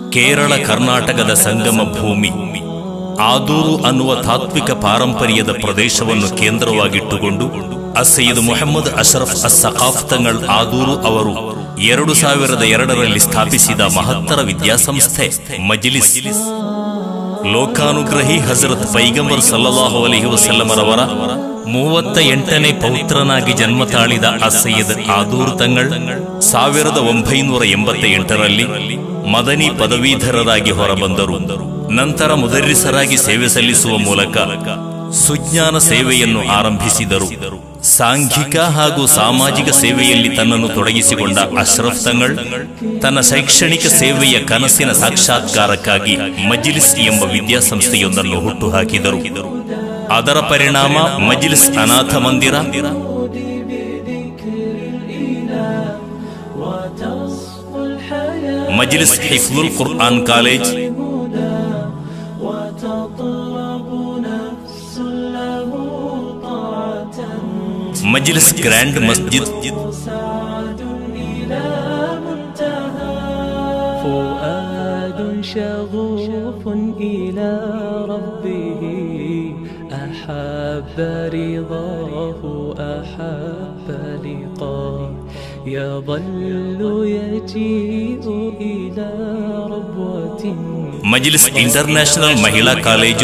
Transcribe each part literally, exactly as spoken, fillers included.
ಕೇರಳ ಕರ್ನಾಟಕದ ಸಂಗಮ ಭೂಮಿ ಆದೂರು ಅನ್ನುವ ತಾತ್ವಿಕ ಪಾರಂಪರ್ಯದ ಪ್ರದೇಶವನ್ನು ಕೇಂದ್ರವಾಗಿಟ್ಟುಕೊಂಡು ಅಸಯ್ಯದ್ ಮೊಹಮ್ಮದ್ ಅಶ್ರಫ್ ಅಸ್-ಸಖಾಫ್ ತಂಗಳ್ ಆದೂರು ಅವರು ಎರಡು ಸಾವಿರದ ಎರಡರಲ್ಲಿ ಸ್ಥಾಪಿಸಿದ ಮಹತ್ತರ ವಿದ್ಯಾಸಂಸ್ಥೆ ಮಜ್ಲಿಸ್. ಲೋಕಾನುಗ್ರಹಿ ಹಜರತ್ ಪೈಗಂಬರ್ ಸಲ್ಲಲ್ಲಾಹು ಅಲೈಹಿ ವಸಲ್ಲಮರವರ ಮೂವತ್ತ ಎಂಟನೇ ಪೌತ್ರನಾಗಿ ಜನ್ಮ ತಾಳಿದ ಅಸಯ್ಯದ್ ಆದೂರು ತಂಗಳ್ ಸಾವಿರದ ಒಂಬೈನೂರ ಎಂಬತ್ತ ಎಂಟರಲ್ಲಿ ಮದನಿ ಪದವೀಧರರಾಗಿ ಹೊರಬಂದರು. ನಂತರ ಮುದರ್ರಿಸರಾಗಿ ಸೇವೆ ಸಲ್ಲಿಸುವ ಮೂಲಕ ಸುಜ್ಞಾನ ಸೇವೆಯನ್ನು ಆರಂಭಿಸಿದರು. ಸಾಂಘಿಕ ಹಾಗೂ ಸಾಮಾಜಿಕ ಸೇವೆಯಲ್ಲಿ ತನ್ನನ್ನು ತೊಡಗಿಸಿಕೊಂಡ ಅಶ್ರಫ್ ತಂಗಳ್ ತನ್ನ ಶೈಕ್ಷಣಿಕ ಸೇವೆಯ ಕನಸಿನ ಸಾಕ್ಷಾತ್ಕಾರಕ್ಕಾಗಿ ಮಜ್ಲಿಸ್ ಎಂಬ ವಿದ್ಯಾಸಂಸ್ಥೆಯೊಂದನ್ನು ಹುಟ್ಟುಹಾಕಿದರು. ಅದರ ಪರಿಣಾಮ ಮಜ್ಲಿಸ್ ಅನಾಥ ಮಂದಿರ, Majlis Hifzul Quran college, Majlis grand Masjid, شغوف إلى ربه أحب رضاه أحب لقاه يظل يجيء إلى ربوة مجلس international Mahila college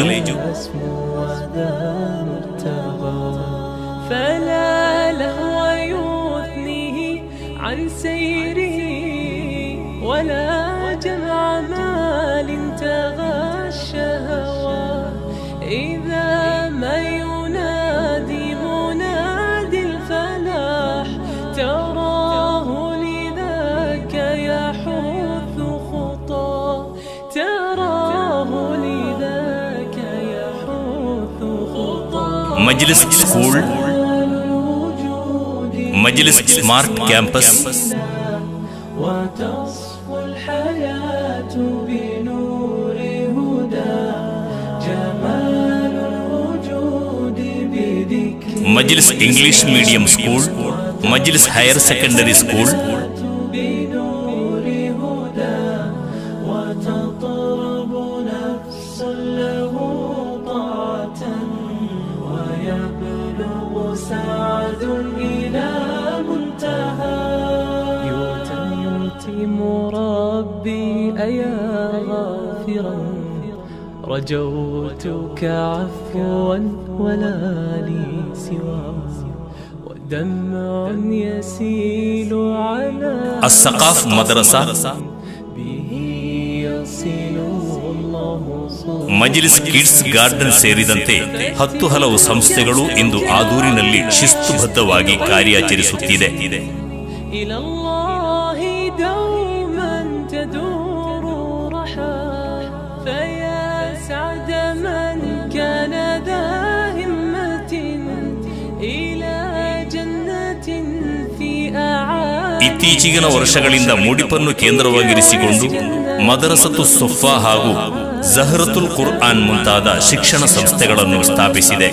فلا لهو يثنيه عن سيره ولا جمع مال تغشى هواه إذا ما ينادي منادي الفلاح تراه لذاك يحث خطاه تراه لذاك يحث خطاه. مجلس school, Majlis smart campus, وتصفو الحياة بنور هدى جمال الوجود بذكر Majlis English medium school, Majlis higher secondary school, بنور هدى وتطرب نفس له طاعة ويبلغ سعد إلى منتهى مربي أيا غافرا رجوتك عفوا ولا لي سواه ودمع يسيل على السقاف مدرسة به يصل الله Majlis kids garden ಸೇರಿದಂತೆ ಹತ್ತು ಹಲವು ಸಂಸ್ಥೆಗಳು ಇಂದು ಆದೂರಿನಲ್ಲಿ ಶಿಸ್ತುಬದ್ಧವಾಗಿ ಕಾರ್ಯಾಚರಿಸುತ್ತಿದೆ. دوما تدور رحى فيا سعد من كان ذا همة إلى جنة في أعالي. ಇತ್ತೀಚಿನ ವರ್ಷಗಳಿಂದ ಮೂಡಿಪನ್ನು ಕೇಂದ್ರವಾಗಿರಿಸಿಕೊಂಡು ಮದರಸತು ಸುಫಾ ಹಾಗೂ ಜಹರತುಲ್ ಕುರ್ಆನ್ ಮುಂತಾದ ಶಿಕ್ಷಣ ಸಂಸ್ಥೆಗಳನ್ನು ಸ್ಥಾಪಿಸಿದೆ.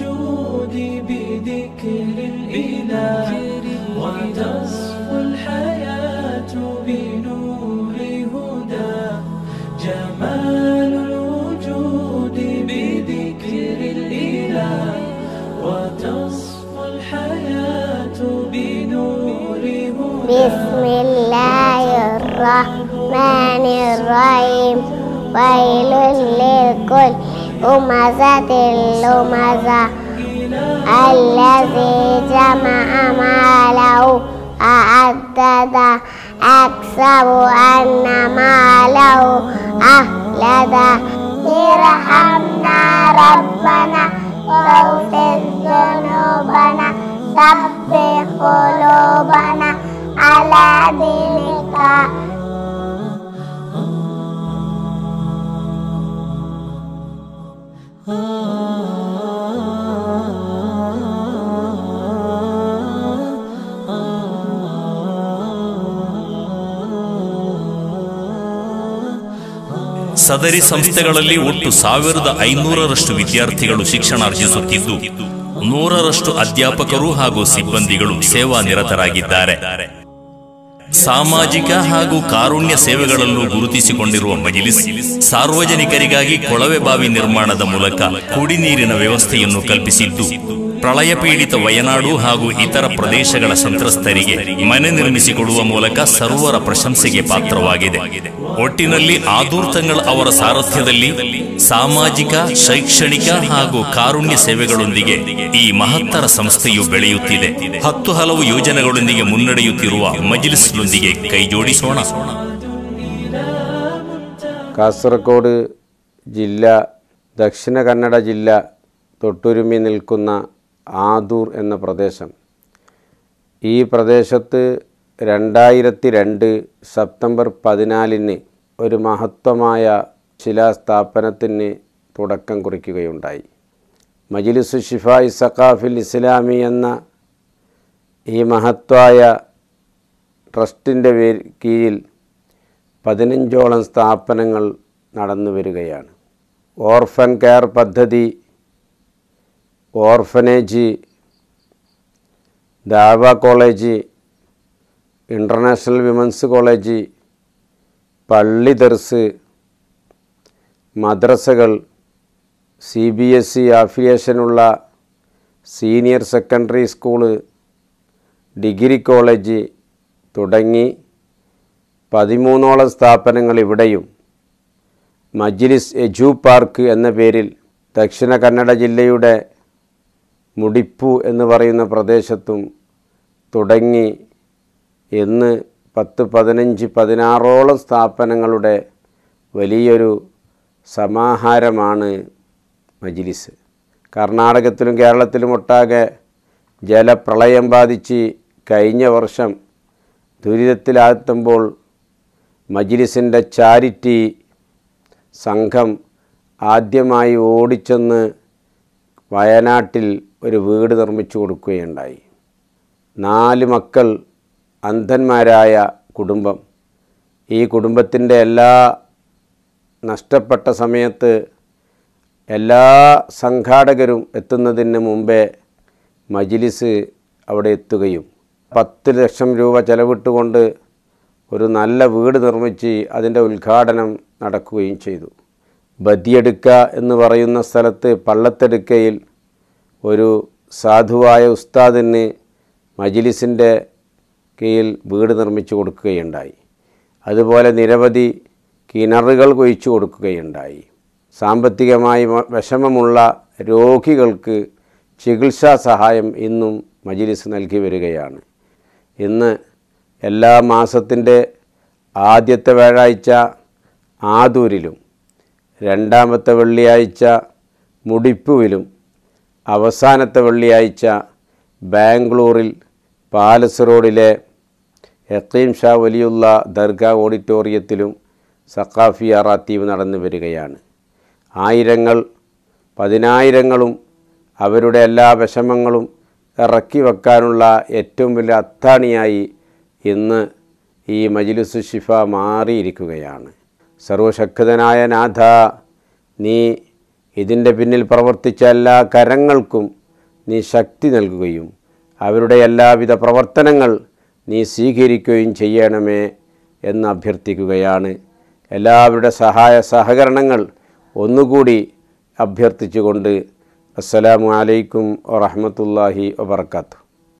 بسم الله الرحمن الرحيم ويل لكل همزة لمزة الذي جمع ماله وعدده أحسب أن ماله أخلده ارحمنا ربنا واغفر ذنوبنا ثبت قلوبنا على دينك. ಸದರಿ ಸಂಸ್ಥೆಗಳಲ್ಲಿ ಒಟ್ಟು ಸಾವಿರದ ಐನೂರರಷ್ಟು ವಿದ್ಯಾರ್ಥಿಗಳು ಶಿಕ್ಷಣಾರ್ಜಿಸುತ್ತಿದ್ದು ನೂರರಷ್ಟು ಅಧ್ಯಾಪಕರು ಹಾಗೂ ಸಿಬ್ಬಂದಿಗಳು ಸೇವಾ ನಿರತರಾಗಿದ್ದಾರೆ. ಸಾಮಾಜಿಕ ಹಾಗೂ ಕಾರುಣ್ಯ ಸೇವೆಗಳಲ್ಲೂ ಗುರುತಿಸಿಕೊಂಡಿರುವ ಮಜ್ಲಿಸ್ ಸಾರ್ವಜನಿಕರಿಗಾಗಿ ಕೊಳವೆ ಬಾವಿ ನಿರ್ಮಾಣದ ಮೂಲಕ ಕುಡಿನೀರಿನ ವ್ಯವಸ್ಥೆಯನ್ನು ಕಲ್ಪಿಸಿದ್ದು, ಪ್ರಳಯ ಪೀಡಿತ ವಯನಾಡು ಹಾಗೂ ಇತರ ಪ್ರದೇಶಗಳ ಸಂತ್ರಸ್ತರಿಗೆ ಮನೆ ನಿರ್ಮಿಸಿಕೊಡುವ ಮೂಲಕ ಸರ್ವರ ಪ್ರಶಂಸೆಗೆ ಪಾತ್ರವಾಗಿದೆ. ಒಟ್ಟಿನಲ್ಲಿ ಆದೂರ್ತಂಗಳ್ ಅವರ ಸಾರಥ್ಯದಲ್ಲಿ ಸಾಮಾಜಿಕ, ಶೈಕ್ಷಣಿಕ ಹಾಗೂ ಕಾರುಣ್ಯ ಸೇವೆಗಳೊಂದಿಗೆ ಈ ಮಹತ್ತರ ಸಂಸ್ಥೆಯು ಬೆಳೆಯುತ್ತಿದೆ. ಹತ್ತು ಹಲವು ಯೋಜನೆಗಳೊಂದಿಗೆ ಮುನ್ನಡೆಯುತ್ತಿರುವ ಮಜ್ಲಿಸ್ನೊಂದಿಗೆ ಕೈಜೋಡಿಸೋಣ. കാസർഗോഡ് ജില്ല, ദക്ഷിണ കന്നഡ ജില്ല തൊട്ടുരുമി നിൽക്കുന്ന ആദൂർ എന്ന പ്രദേശം, ഈ പ്രദേശത്ത് രണ്ടായിരത്തി രണ്ട് സെപ്റ്റംബർ പതിനാലിന് ഒരു മഹത്വമായ ശിലാസ്ഥാപനത്തിന് തുടക്കം കുറിക്കുകയുണ്ടായി. മജ്ലിസ് ശിഫാഇ സഖാഫിൽ ഇസ്ലാമി എന്ന ഈ മഹത്വായ ട്രസ്റ്റിൻ്റെ കീഴിൽ പതിനഞ്ചോളം സ്ഥാപനങ്ങൾ നടന്നു വരികയാണ്. ഓർഫൻ കെയർ പദ്ധതി, ഓർഫനേജ്, ദാവ കോളേജ്, ഇൻ്റർനാഷണൽ വിമൻസ് കോളേജ്, പള്ളി ദർസ്, മദ്രസകൾ, സി ബി എസ് ഇ അഫിലിയേഷനുള്ള senior secondary school, degree college തുടങ്ങി പതിമൂന്നോളം സ്ഥാപനങ്ങൾ ഇവിടെയും മജ്ലിസ് എജു പാർക്ക് എന്ന പേരിൽ ദക്ഷിണ കന്നഡ ജില്ലയുടെ മുടിപ്പു എന്ന് പറയുന്ന പ്രദേശത്തും തുടങ്ങി ഇന്ന് പത്ത് പതിനഞ്ച് പതിനാറോളം സ്ഥാപനങ്ങളുടെ വലിയൊരു സമാഹാരമാണ് മജ്ലിസ്. കർണാടകത്തിലും കേരളത്തിലും ഒട്ടാകെ ജലപ്രളയം ബാധിച്ച് കഴിഞ്ഞ വർഷം ദുരിതത്തിലാഴ്ത്തുമ്പോൾ മജ്ലിസിൻ്റെ ചാരിറ്റി സംഘം ആദ്യമായി ഓടിച്ചെന്ന് വയനാട്ടിൽ ഒരു വീട് നിർമ്മിച്ചു കൊടുക്കുകയുണ്ടായി. നാല് മക്കൾ, അന്ധന്മാരായ കുടുംബം. ഈ കുടുംബത്തിൻ്റെ എല്ലാ നഷ്ടപ്പെട്ട സമയത്ത് എല്ലാ സംഘാടകരും എത്തുന്നതിന് മുമ്പേ മജ്ലിസ് അവിടെ എത്തുകയും പത്ത് ലക്ഷം രൂപ ചെലവിട്ടുകൊണ്ട് ഒരു നല്ല വീട് നിർമ്മിച്ച് അതിൻ്റെ ഉദ്ഘാടനം നടക്കുകയും ചെയ്തു. ബദിയെടുക്ക എന്ന് പറയുന്ന സ്ഥലത്ത് പള്ളത്തെടുക്കയിൽ ഒരു സാധുവായ ഉസ്താദിന് മജ്ലിസിൻ്റെ കീഴിൽ വീട് നിർമ്മിച്ചു കൊടുക്കുകയുണ്ടായി. അതുപോലെ നിരവധി കിണറുകൾ കുഴിച്ചു കൊടുക്കുകയുണ്ടായി. സാമ്പത്തികമായി വിഷമമുള്ള രോഗികൾക്ക് ചികിത്സാ സഹായം ഇന്നും മജ്ലിസ് നൽകി വരികയാണ്. ഇന്ന് എല്ലാ മാസത്തിൻ്റെ ആദ്യത്തെ വ്യാഴാഴ്ച ആദൂരിലും രണ്ടാമത്തെ വെള്ളിയാഴ്ച മുടിപ്പുവിലും അവസാനത്തെ വെള്ളിയാഴ്ച ബാംഗ്ലൂരിൽ പാലസ് റോഡിലെ യഖീം ഷാ വലിയുള്ള ദർഗാ ഓഡിറ്റോറിയത്തിലും സഖാഫിയ റാത്തീബ് നടന്നു വരികയാണ്. ആയിരങ്ങൾ പതിനായിരങ്ങളും അവരുടെ എല്ലാ വിഷമങ്ങളും ഇറക്കി വെക്കാനുള്ള ഏറ്റവും വലിയ അത്താണിയായി ഇന്ന് ഈ മജ്ലിസ് ശിഫ മാറിയിരിക്കുകയാണ്. സർവശക്തനായ നാഥ, നീ ഇതിൻ്റെ പിന്നിൽ പ്രവർത്തിച്ച എല്ലാ കരങ്ങൾക്കും നീ ശക്തി നൽകുകയും അവരുടെ എല്ലാവിധ പ്രവർത്തനങ്ങൾ നീ സ്വീകരിക്കുകയും ചെയ്യണമേ എന്ന് അഭ്യർത്ഥിക്കുകയാണ്. എല്ലാവരുടെ സഹായ സഹകരണങ്ങൾ ഒന്നുകൂടി അഭ്യർത്ഥിച്ചുകൊണ്ട് അസ്സലാമു അലൈക്കും വറഹ്മത്തുള്ളാഹി വബറകാതുഹു.